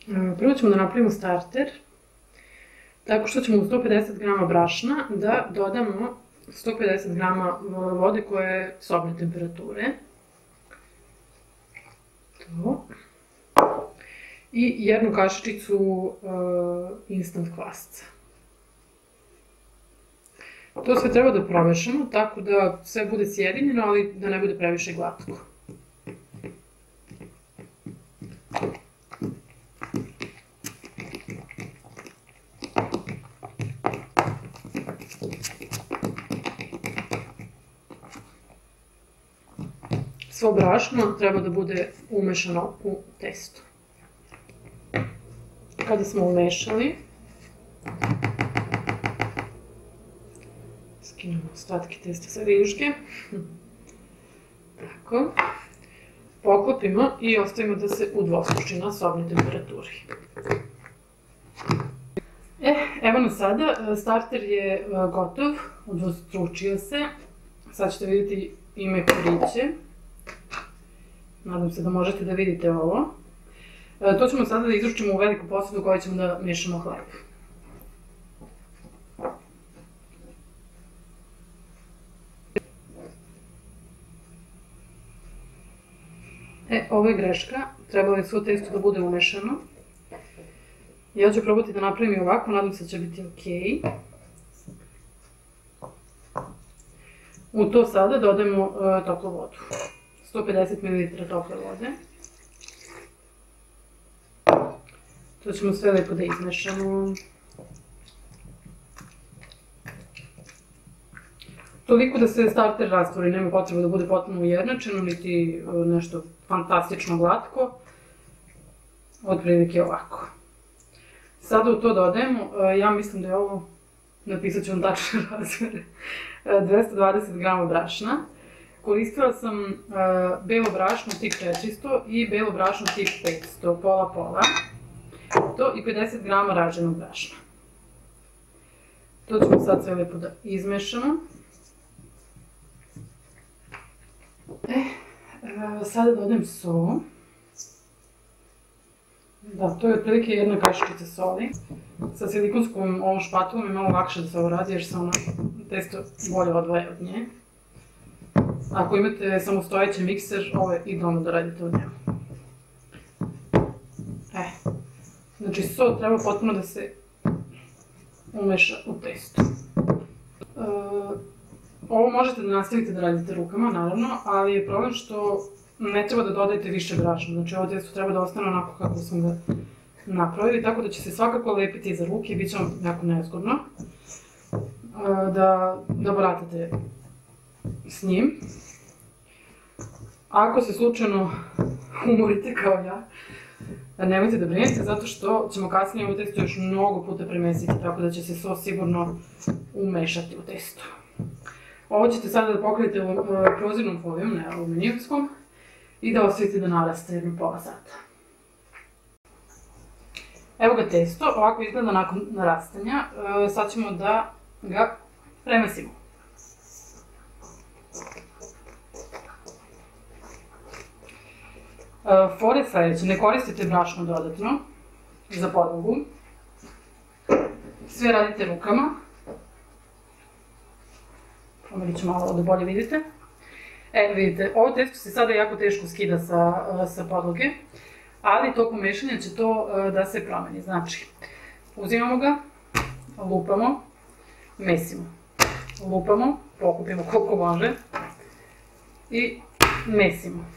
Prvo ćemo da napravimo starter, tako što ćemo u 150 g brašna da dodamo 150 g vode koja je sobne temperature. To. I jednu kašičicu instant kvasca. To sve treba da promešamo tako da sve bude sjedinjeno, ali da ne bude previše glatko. Svo brašno treba da bude umešano u testo. Kada smo umešali, skinemo ostatke testa sa viljuške. Tako. Poklopimo i ostavimo da se udvostruči na sobnoj temperaturi. Evo nas sada, starter je gotov, udvostručio se. Sad ćete vidjeti ime koriće. Nadam se da možete da vidite ovo. To ćemo sada da izručimo u veliku posudu u kojoj ćemo da mešamo hleb. Ovo je greška, trebalo je svo testo da bude umešano. Ja ću probati da napravim i ovako, nadam se da će biti okej. U to sada dodajemo toplu vodu. 150 ml tople vode. To ćemo sve lepo da izmešamo. Toliko da se starter rastvori, nema potrebe da bude potpuno ujednačeno, niti nešto fantastično glatko. Otprilike ovako. Sada u to dodajemo, ja mislim da je ovo, napisat ću vam tačne razmere, 220 g brašna. Koristila sam belo brašno tip 400 i belo brašno tip 500, pola-pola. To i 50 g raženog brašna. To ćemo sad sve lepo da izmešamo. Sada dodajem so. Da, to je otprilike jedna kašičica soli. Sa silikonskom ovom špatulom je malo lakše da se ovo radi jer se ono testo bolje odvaja od nje. Ako imate samostojeći mikser, ovo je idealno da radite od njega. Znači, so treba potpuno da se umeša u testo. Ovo možete da nastavite da radite rukama, naravno, ali je problem što ne treba da dodajete više brašna. Znači, ovo testo treba da ostane onako kako smo ga napravili, tako da će se svakako lepiti iza ruke i bit će vam jako nezgodno da baratate s njim. Ako se slučajno umorite kao ja, nemojte da brinete, zato što ćemo kasnije ovo testo još mnogo puta premesiti, tako da će se sos sigurno umešati u testo. Ovo ćete sada da pokrijete prozirnom folijom, ne aluminijumskom, i da ostavite da naraste jedno pola sata. Evo ga testo, ovako izgleda nakon narastanja. Sad ćemo da ga premesimo. Fora je sledeća, ne koristite brašno dodatno za podlogu. Sve radite rukama. Pomerit ću malo da bolje vidite. Vidite, ovo testo se sada jako teško skida sa podloge, ali tokom mešanja će to da se promeni. Znači, uzimamo ga, lupamo, mesimo. Lupamo, pokupimo koliko može i mesimo.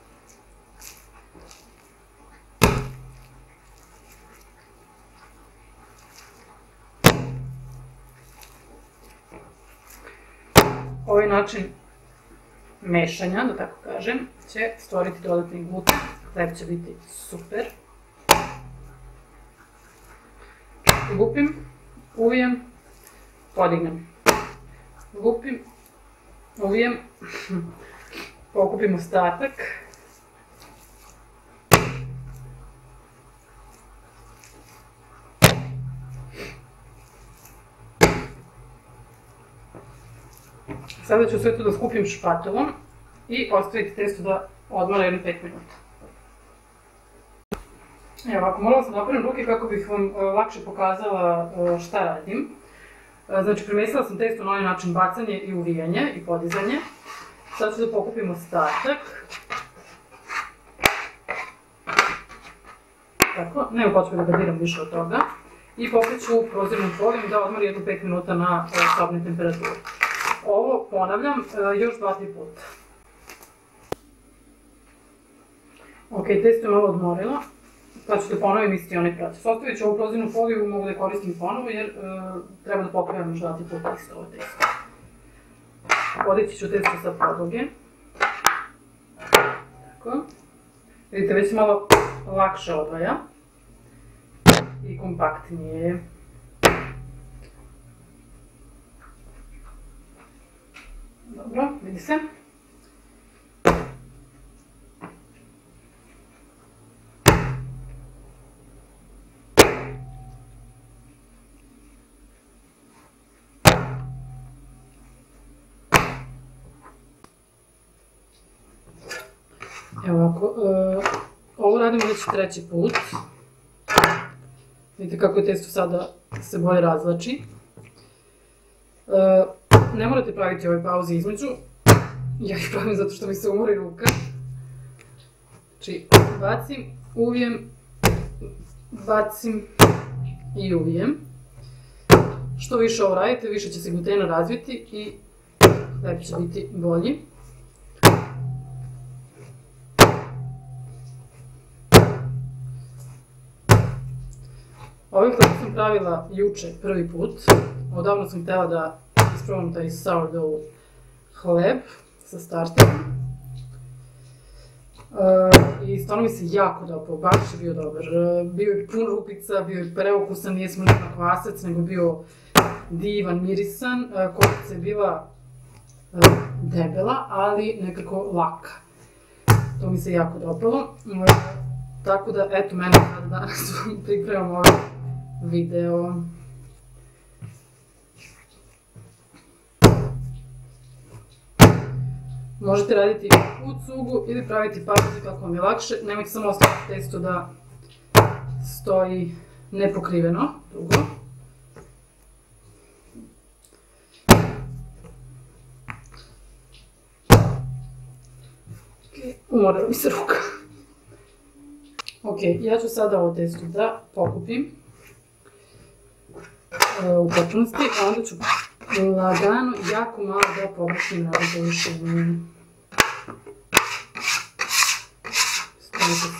Ovaj način mešanja, da tako kažem, će stvoriti dodatni gluten. Hleb će biti super. Lupim, uvijem, podignem. Lupim, uvijem, pokupim ostatak. Sada ću sve to da skupim špatulom i ostaviti testo da odmara jedno 5 minuta. Evo, ovako, morala sam da operem ruke kako bih vam lakše pokazala šta radim. Znači, premestila sam testo na onaj način bacanje i uvijanje i podizanje. Sad ću da pokupim ostatak. Tako, nema potrebe da ga diram više od toga. I pokreću prozirnom folijom da odmori jedno 5 minuta na sobnoj temperaturi. Ovo ponavljam još 2-3 puta. Ok, testo je malo odmorila. Sad ću da ponovim isti onaj proces. Ostavit ću ovu prozirnu foliju, mogu da je koristim ponovo jer treba da pokrevam još 2-3 puta isto ovo testo. Podići ću testo sa podloge. Tako. Vidite, već se malo lakše odvaja i kompaktnije. Dobro, vidi se. Evo ovako, ovo radimo već 3. put. Vidite kako je testo sada se bolje razvlači. Ne morate praviti ove pauze između. Ja ih pravim zato što mi se umori ruka. Znači, bacim, uvijem, bacim i uvijem. Što više ovo radite, više će se glutena razviti i hleb će biti bolji. Ovaj hleb sam pravila juče prvi put. Odavno sam htjela da isprobam taj sourdough hleb sa starterom. I stvarno mi se jako dopao, baš je bio dobar. Bio je pun rupica, bio je preukusan, nije smrdio na kvasac, nego bio divan, mirisan. Koštica je bila debela, ali nekako laka. To mi se jako dopalo. Tako da, eto, mene sada danas pripremam ovaj video. Možete raditi u cugu ili praviti pauze kako vam je lakše. Nemojte samo ostaviti testo da stoji nepokriveno dugo. Umorila mi se ruka. Ok, ja ću sada ovo testo da pokupim u potpunosti, a onda ću lagano i jako malo da površim na površinu. Stavite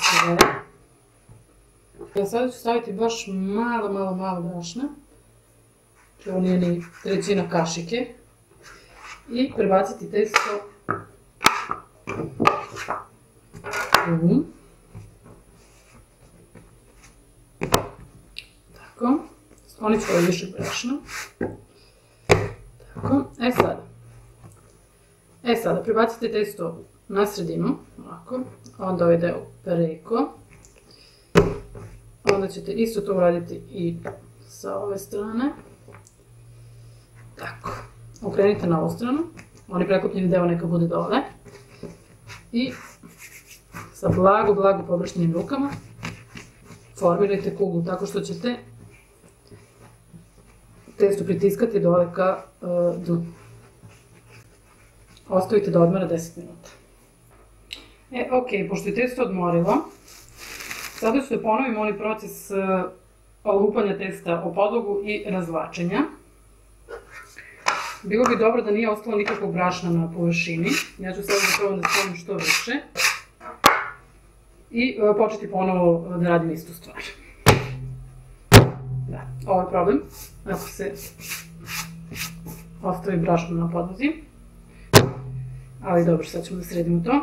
sve. Sada ću staviti baš malo brašna. Ovo nije ni trećina kašike. I prebaciti testo u. Tako. Sklonit ću ovo više brašna. Tako, sada prebacite testo na sredinu, ovako, onda ovaj deo preko. Onda ćete isto to uraditi i sa ove strane. Tako, okrenite na ovu stranu, onaj prekopljeni deo neka bude dole. I sa blago površnim rukama formirajte kuglu tako što ćete testo pritiskati dole ka dnu. Ostavite da odmara 10 minuta. Ok, pošto je testo odmorilo, sada ću da ponovim onaj proces lupanja testa o podlogu i razvlačenja. Bilo bi dobro da nije ostalo nikakvog brašna na površini. Ja ću sada probam da stavim što više. I početi ponovo da radim istu stvar. Da, ovo je problem. Ako se ostavi brašno na podlozi. Ali dobro, sad ćemo da sredimo to.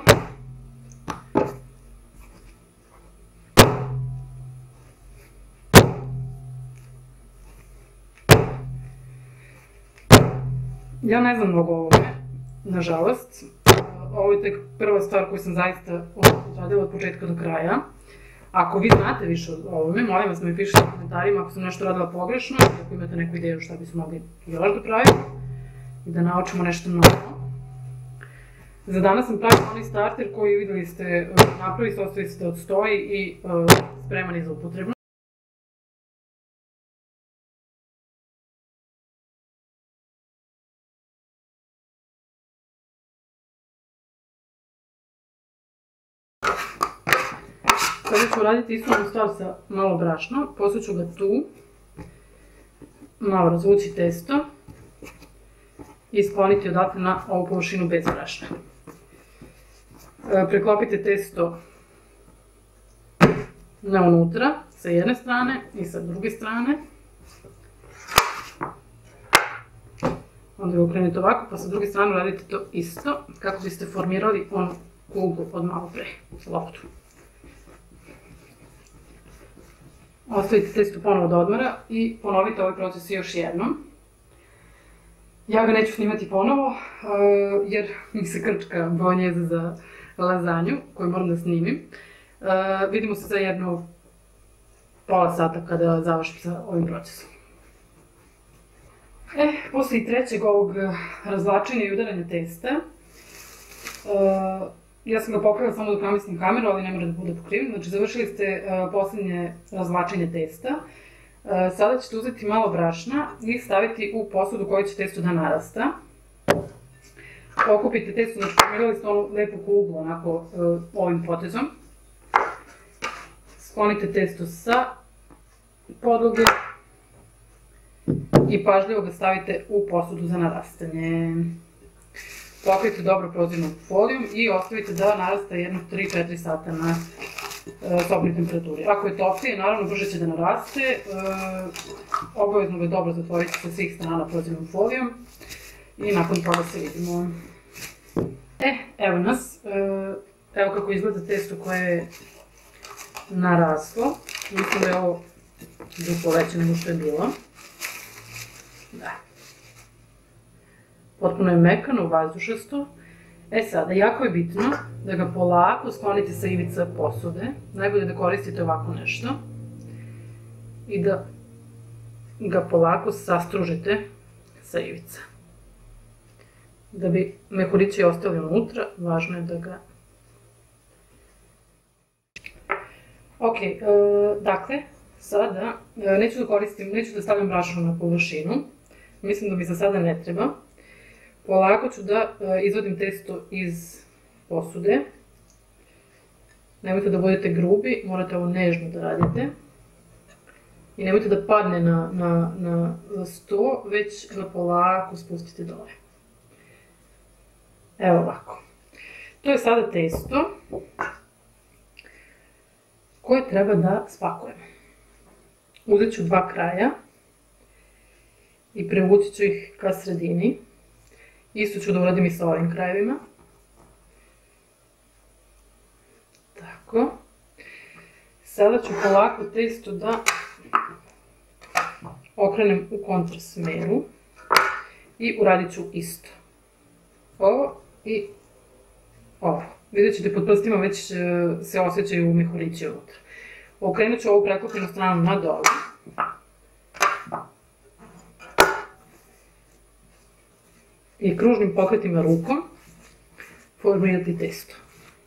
Ja ne znam mnogo o ovome, nažalost. Ovo je tek prva stvar koju sam zaista odradila od početka do kraja. Ako vi znate više o ovome, molim vas da mi pišete u komentarima ako sam nešto radila pogrešno, ako imate neku ideju šta bismo mogli još da pravimo i da naučimo nešto novo. Za danas sam pravila onaj starter koji videli ste napravi se, ostavi se da odstoji i spreman je za upotrebu. Sada ću uraditi istu stvar sa malo brašna, poslije ću ga tu, malo razvući testo i skloniti odatle na ovu površinu bez brašna. Preklopite testo na unutra, sa jedne strane i sa druge strane. Onda ga okrenete ovako, pa sa druge strane radite to isto, kako biste formirali onu kuglu od malo pre, loptu. Ostavite testo ponovo da odmara i ponovite ovaj proces još jednom. Ja ga neću snimati ponovo, jer mi se krčka bolognese za lazanju, koju moram da snimim. Vidimo se za jedno pola sata kada završim sa ovim procesom. Posle trećeg ovog razvlačenja i udaranja testa, ja sam ga pokrila samo dok namestim kameru, ali ne mora da bude pokriven. Znači, završili ste poslednje razvlačenje testa. Sada ćete uzeti malo brašna i staviti u posudu u kojoj će testo da narasta. Okupite testo, znači formirali ste onu lepu kuglu, onako, ovim potezom. Sklonite testo sa podloge i pažljivo ga stavite u posudu za narastanje. Pokrijte dobro prozirnom folijom i ostavite da narasta jedno 3-4 sata na sobnoj temperaturi. Ako je toplije, naravno brže će da naraste, obavezno ga dobro zatvorite sa svih strana prozirnom folijom i nakon toga se vidimo. Evo nas, evo kako izgleda testo koje je naraslo. Mislim da je ovo duplo veće nego što je bilo. Da. Potpuno je mekano, vazdušasto. Sada, jako je bitno da ga polako sklonite sa ivica posude. Najbolje da koristite ovako nešto. I da ga polako sastružite sa ivica. Da bi mehurići ostali unutra, važno je da ga... Ok, dakle, sada neću da koristim, neću da stavljam brašno na površinu. Mislim da mi za sada ne treba. Polako ću da izvadim testo iz posude. Nemojte da budete grubi, morate ovo nežno da radite. I nemojte da padne na sto, već ga polako spustite dole. Evo ovako. To je sada testo koje treba da spakujemo. Uzet ću dva kraja i prevući ću ih ka sredini. Isto ću da uradim i sa ovim krajevima. Tako. Sada ću polako testo da okrenem u kontrasmeru i uradit ću isto. Ovo i ovo. Vidjet ćete pod prstima već se osjećaju mehurići unutra. Okrenut ću ovu preklopljenu stranu na dole. I kružnim pokretima rukom formirati testo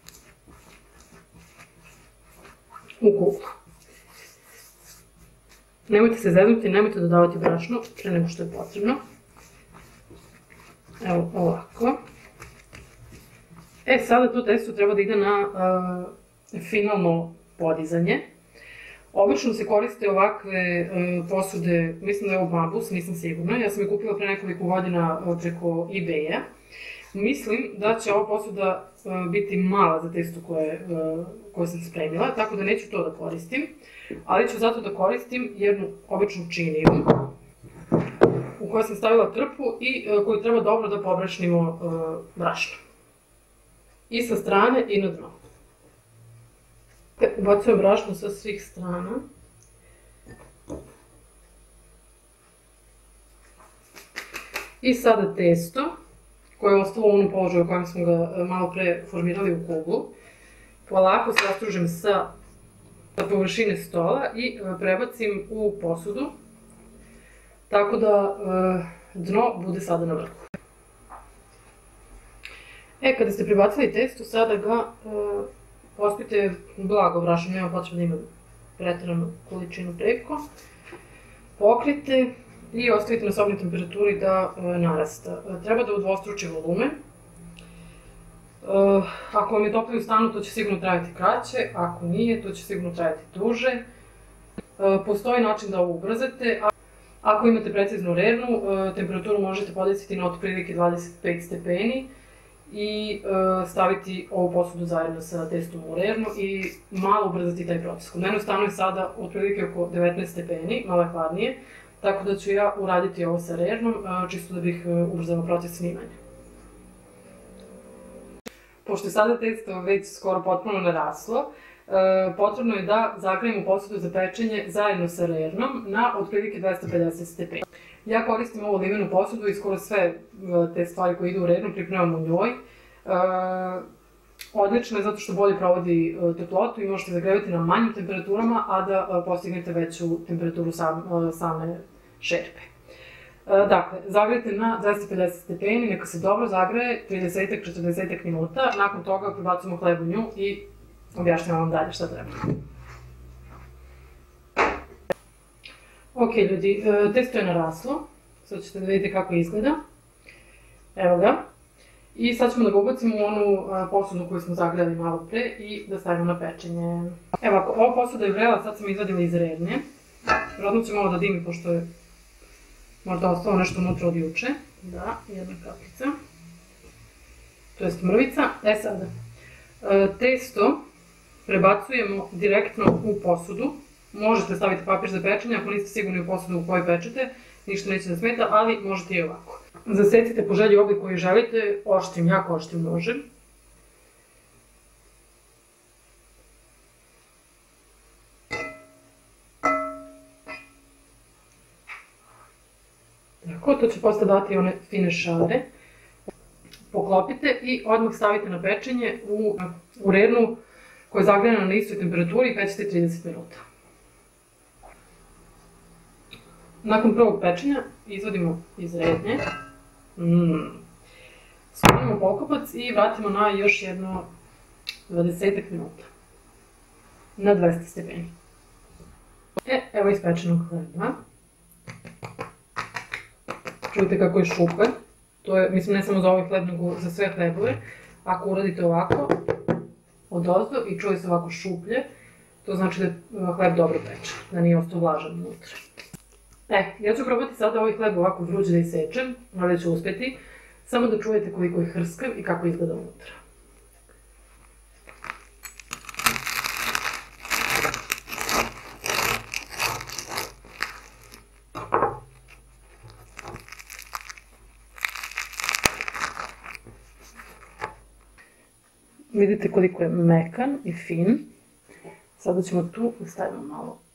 u kuglu. Nemojte se zeznuti, nemojte dodavati brašno pre nego što je potrebno. Evo ovako. Sada to testo treba da ide na finalno podizanje. Obično se koriste ovakve posude, mislim da je ovo bambus, nisam sigurna. Ja sam je kupila pre nekoliko godina preko eBay-a. Mislim da će ova posuda biti mala za testo koje sam spremila, tako da neću to da koristim. Ali ću zato da koristim jednu običnu činiju u kojoj sam stavila krpu i koju treba dobro da pobrašnimo brašno. I sa strane i na dno. Ubacujem brašno sa svih strana. I sada testo, koje je ostalo u onom položaju u kojem smo ga malo pre formirali u kuglu, polako sastružem sa površine stola i prebacim u posudu, tako da dno bude sada na vrhu. Kada ste prebacili testo, sada ga pospite blago vrašom, nema potrebe da ima preteranu količinu preko. Pokrite i ostavite na sobnoj temperaturi da narasta. Treba da udvostruči volumen. Ako vam je toplije u stanu, to će sigurno trajati kraće, ako nije, to će sigurno trajati duže. Postoji način da ovo ubrzate. Ako imate preciznu rernu, temperaturu možete podesiti na otprilike 25 stepeni i staviti ovu posudu zajedno sa testom u rernu i malo ubrzati taj proces. Kod mene u stanu je sada otprilike oko 19 stepeni, malo je hladnije, tako da ću ja uraditi ovo sa rernom, čisto da bih ubrzala proces snimanja. Pošto je sada testo već skoro potpuno naraslo, potrebno je da zagrejemo posudu za pečenje zajedno sa rernom na otprilike 250 stepeni. Ja koristim ovu livenu posudu i skoro sve te stvari koje idu u rernu pripremam u njoj. Odlično je zato što bolje provodi toplotu i možete zagrevati na manjim temperaturama, a da postignete veću temperaturu same šerpe. Dakle, zagrejte na 250 stepeni, neka se dobro zagreje 30-40 minuta, nakon toga prebacujemo hleb u nju i objašnjavam vam dalje šta treba. Ok ljudi, testo je naraslo, sad ćete da vidite kako izgleda. Evo ga. I sad ćemo da ga ubacimo u onu posudu koju smo zagrejali malo pre i da stavimo na pečenje. Evo ako ova posuda je vrela, sad sam izvadila iz rerne. Vjerojatno će malo da dimi pošto je možda ostalo nešto unutra od juče. Da, jedna kapljica. To jest mrvica. Sada, testo prebacujemo direktno u posudu. Možete staviti papir za pečenje, ako niste sigurni u posudu u kojoj pečete, ništa neće da smeta, ali možete i ovako. Zasecite po želji oblik koji želite, oštrim, jako oštrim nožem. Tako, to će posle dati one fine šare. Poklopite i odmah stavite na pečenje u rernu koja je zagrejana na istoj temperaturi i pećete 30 minuta. Nakon prvog pečenja izvadimo iz rernje, sklonimo pokopac i vratimo na još jedno 20 minuta na 200 stepeni. Evo ispečenog hleba. Čujte kako je šupljen. To je, mislim, ne samo za ovaj hleb, nego za sve hlebove. Ako uradite ovako, odozdo i čuje se ovako šuplje, to znači da je hleb dobro pečen, da nije ostao vlažan unutra. Ja ću probati sada ovaj hleb ovako vruć da isečem, ali ću uspjeti, samo da čujete koliko je hrskav i kako izgleda unutra. Vidite koliko je mekan i fin. Sada ćemo tu da stavimo malo